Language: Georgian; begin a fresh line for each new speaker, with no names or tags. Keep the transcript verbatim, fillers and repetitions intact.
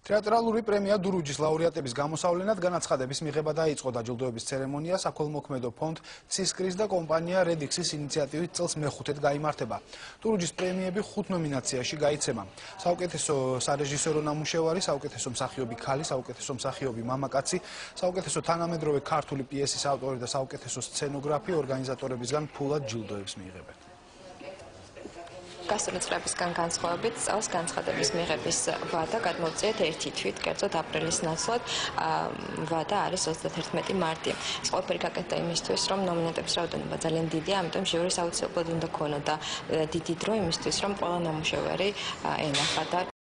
თეატრალური პრემია დურუჯის ლაურეატების გამოსავლენად განაცხადების მიღება დაიწყო დაჯილდოების ცერემონია საქველმოქმედო ფონდ ცისკრის და კომპანია რედიქსის ინიციატივით წელს მეხუთედ გაიმართება. დურუჯის პრემიები ხუთ ნომინაციაში გაიცემა. საუკეთესო სარეჟისორო ნამუშევარი, საუკეთესო მსახიობი ქალი, საუკეთესო მსახიობი მამაკაცი, საუკეთესო თანამედროვე ქართული პიესის ავტორი და საუკეთესო სცენოგრაფი ორგანიზატორებისგან ფულად ჯილდოებს მიიღებენ.
გასული წლებისგან განსხვავებით წელს განცხადების მიღების ვადა გადმოვწიეთ ერთი თვით, კერძოდ აპრილის ნაცვლად ვადა არის ოცდათერთმეტი მარტი. ეს ყველაფერი გაკეთდა იმისთვის, რომ ნომინანტების რაოდენობა ძალიან დიდია, ამიტომ ჟიურის აუცილებლად უნდა ქონოდა დიდი დრო იმისთვის, რომ ყველა ნამუშევარი ენახა და